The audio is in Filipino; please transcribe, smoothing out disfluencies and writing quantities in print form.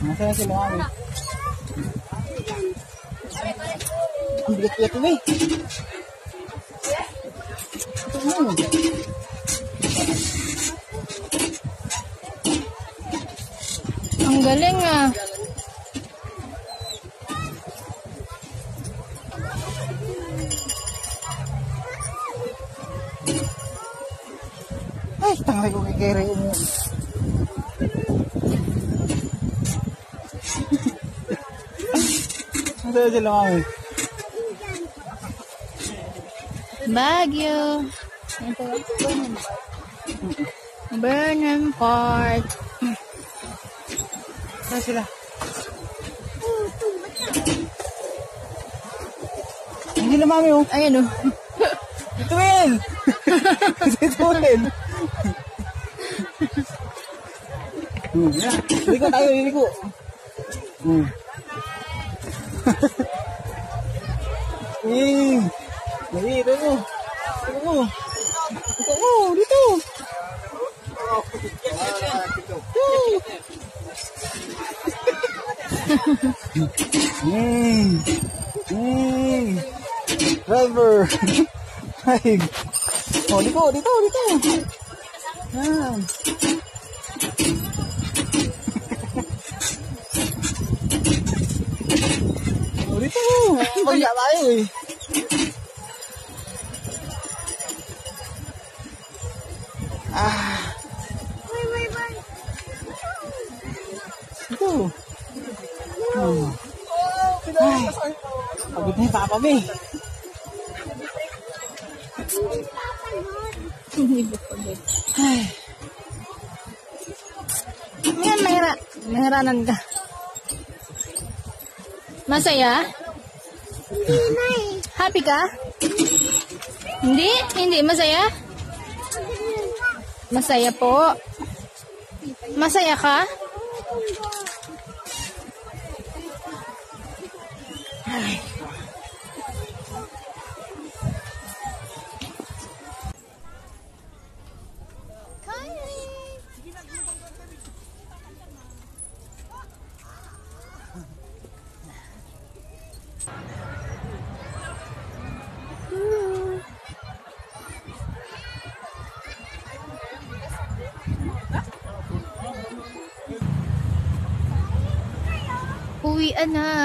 Nasaan na sila mami? Ang bigat-bigat ito eh. Ang galing ah. Ay, tangay ko kikere mo. Nasaan sila mami? Bagyo. Burnham Park. Saan sila? Hindi na mami oh. Ayan oh. Ito Will! Ito Will! Liko tayo, liko. Dito mo. Dito mo, dito. Driver. Ay. Oh, dito. Yan. Oh, dito. Pagya tayo eh. Ito. Ay. Pagod na yung papa mo eh. Ay. Yan, mahiranan ka. Masaya? Happy ka? Hindi masaya? Masaya po. Masaya ka? Ay. Uwian na.